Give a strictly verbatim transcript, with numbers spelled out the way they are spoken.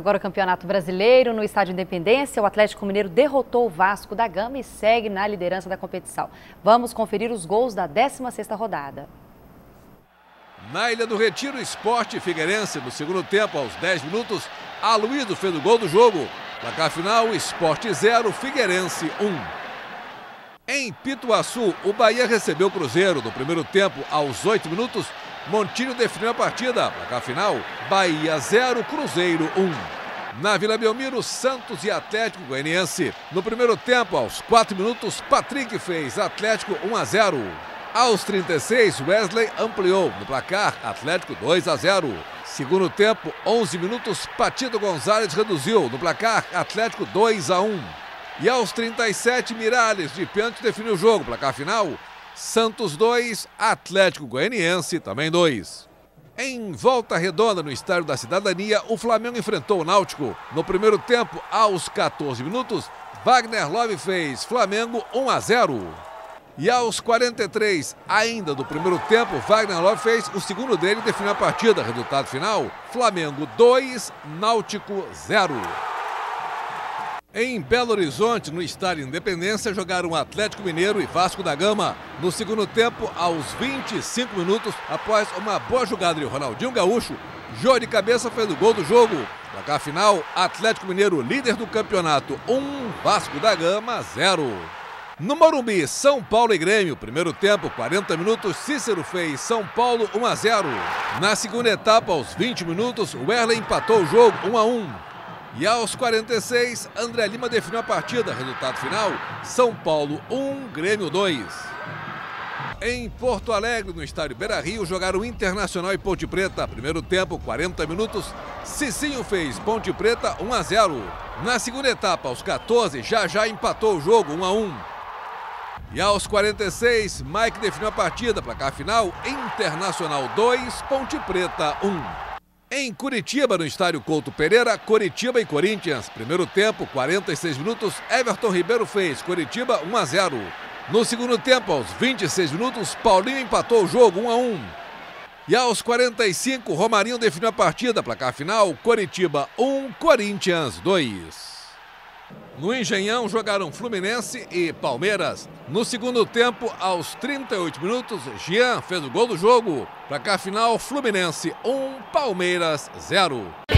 Agora o Campeonato Brasileiro no Estádio Independência, o Atlético Mineiro derrotou o Vasco da Gama e segue na liderança da competição. Vamos conferir os gols da décima sexta rodada. Na Ilha do Retiro, Sport e Figueirense, no segundo tempo, aos dez minutos, Aloysio fez o gol do jogo. Placar final, Sport zero, Figueirense um. Em Pituaçu, o Bahia recebeu o Cruzeiro. No primeiro tempo, aos oito minutos, Montilho definiu a partida. Placar final, Bahia zero, Cruzeiro um. Na Vila Belmiro, Santos e Atlético Goianiense. No primeiro tempo, aos quatro minutos, Patrick fez Atlético um a zero. Aos trinta e seis, Wesley ampliou no placar, Atlético dois a zero. Segundo tempo, onze minutos, Patito Gonzalez reduziu no placar, Atlético dois a um. E aos trinta e sete, Miralles de pênalti definiu o jogo. Placar final, Santos dois, Atlético Goianiense também dois. Em Volta Redonda, no Estádio da Cidadania, o Flamengo enfrentou o Náutico. No primeiro tempo, aos quatorze minutos, Wagner Love fez Flamengo um a zero. E aos quarenta e três, ainda do primeiro tempo, Wagner Love fez o segundo dele e definiu a partida. Resultado final, Flamengo dois, Náutico zero. Em Belo Horizonte, no Estádio Independência, jogaram Atlético Mineiro e Vasco da Gama. No segundo tempo, aos vinte e cinco minutos, após uma boa jogada de Ronaldinho Gaúcho, Jô de cabeça fez o gol do jogo. Placar final, Atlético Mineiro líder do campeonato um, Vasco da Gama zero. No Morumbi, São Paulo e Grêmio, primeiro tempo, quarenta minutos, Cícero fez São Paulo um a zero. Na segunda etapa, aos vinte minutos, Werley empatou o jogo um a um. E aos quarenta e seis, André Lima definiu a partida. Resultado final, São Paulo um, Grêmio dois. Em Porto Alegre, no estádio Beira-Rio, jogaram Internacional e Ponte Preta. Primeiro tempo, quarenta minutos, Cicinho fez Ponte Preta um a zero. Na segunda etapa, aos quatorze, Jajá empatou o jogo um a um. E aos quarenta e seis, Mike definiu a partida. Placar final, Internacional dois, Ponte Preta um. Em Curitiba, no estádio Couto Pereira, Coritiba e Corinthians. Primeiro tempo, quarenta e seis minutos, Everton Ribeiro fez Coritiba um a zero. No segundo tempo, aos vinte e seis minutos, Paulinho empatou o jogo um a um. E aos quarenta e cinco, Romarinho definiu a partida. Placar final, Coritiba um, Corinthians dois. No Engenhão, jogaram Fluminense e Palmeiras. No segundo tempo, aos trinta e oito minutos, Jean fez o gol do jogo. Placar final, Fluminense um, Palmeiras zero.